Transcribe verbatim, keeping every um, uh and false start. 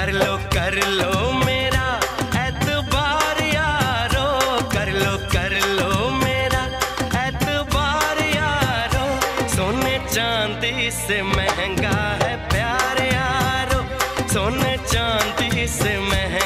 कर लो कर लो मेरा एतबार यारो, कर लो कर लो मेरा एतबार यारो। सोने चांदी से महंगा है प्यार यारो, सोने चांदी से महंगा